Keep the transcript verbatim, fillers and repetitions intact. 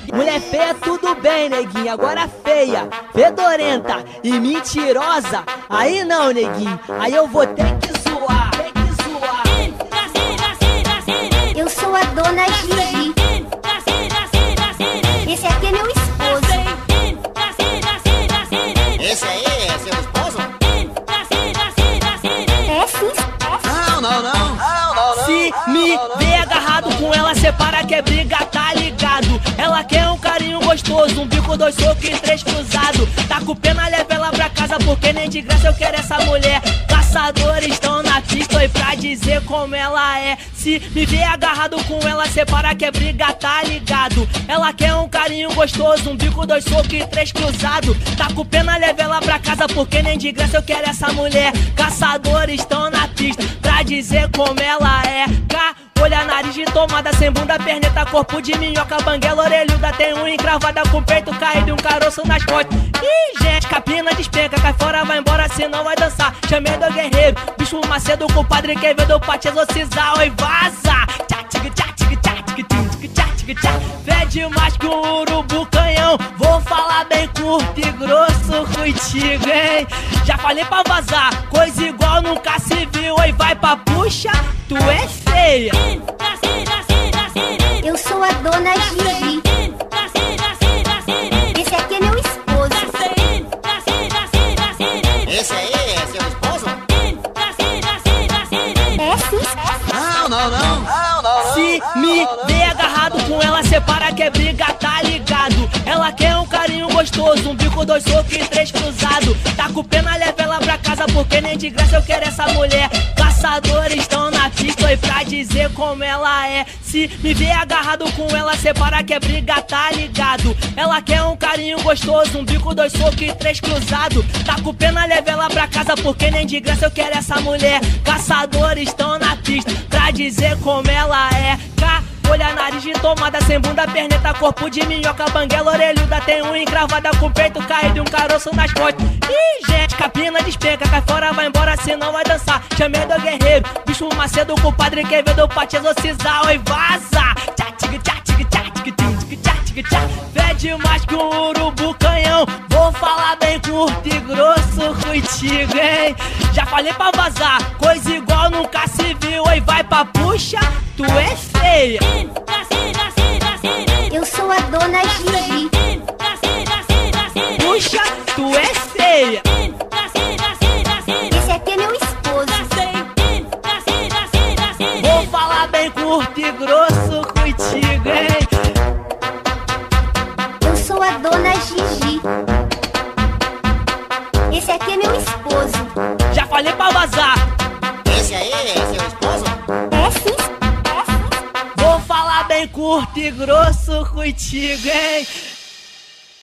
Mulher feia tudo bem, neguinho, agora feia, fedorenta e mentirosa, aí não, neguinho, aí eu vou ter que zoar, ter que zoar. Eu sou a dona Gigi. Esse aqui é meu esposo. Esse aí é seu esposo? É sim. Não, não, não. Não, não, não. Se me vê agarrado com ela, separa que é briga, tá ligado? Ela quer um carinho gostoso, um bico, dois socos e três cruzados. Tá com pena, leva ela pra casa, porque nem de graça eu quero essa mulher. Caçadores estão na pista e pra dizer como ela é. Se me vê agarrado com ela, separa que é briga, tá ligado? Ela quer um carinho gostoso, um bico, dois socos e três cruzados. Tá com pena, leva ela pra casa, porque nem de graça eu quero essa mulher. Caçadores estão na pista pra dizer como ela é. Cá, olha, nariz de tomada, sem bunda, perneta, corpo de minhoca, banguela orelhuda, tem unha encravada com peito caído e um caroço nas costas. Ih, gente, capina despenca, cai fora, vai embora, senão vai dançar. Chamei do guerreiro, bicho Macedo com o padre Quevedo pra te exorcizar. Oi, vaza! Tchá, tig, tchá, tig, tchá, tig, tig, tchá, tig, tchá. Fede mais que um urubu canhão, vou falar bem curto e grosso contigo, hein? Já falei pra vazar, coisa igual nunca se viu. Oi, vai pra puxa, tu é feia. Eu sou a dona Gigi. Esse aqui é meu esposo. Esse aí é seu esposo? É sim. Não, não, não. Não, não, não. Se me vê agarrado com ela, separa que é briga, tá ligado? Ela quer um carinho gostoso, um bico, dois socos e três cruzados. Tá com pena, leva ela pra casa, porque nem de graça eu quero essa mulher. Caçadores estão na pista e pra dizer como ela é. Se me vê agarrado com ela, separa que é briga, tá ligado? Ela quer um carinho gostoso, um bico, dois socos e três cruzados. Tá com pena, leva ela pra casa, porque nem de graça eu quero essa mulher. Caçadores estão na pista pra dizer como ela é. Cá, olha, nariz de tomada, sem bunda, perneta, corpo de minhoca, banguela orelhuda, tem unha encravada com peito caído e um caroço nas costas. Ih, gente, capina despenca, cai fora, vai embora, senão vai dançar. Chamei do guerreiro, bicho Macedo com o padre Quevedo pra te exorcizar. Oi, vaza! Tchá, tig, tchá, tig, tchá, tig, tig, tchá, tig, tchá. Fede mais que um urubu canhão, vou falar bem curto e grosso contigo, hein? Já falei pra vazar, coisa igual nunca se viu. Oi, vai pra puxa, tu é feia. Eu sou a dona Gigi. Puxa, tu é feia. Esse aqui é meu esposo. Vou falar bem curto e grosso contigo, hein? Eu sou a dona Gigi. Esse aqui é meu esposo. Já falei pra vazar, Esse aí é seu esposo? É sim. vou falar bem curto e grosso contigo, hein?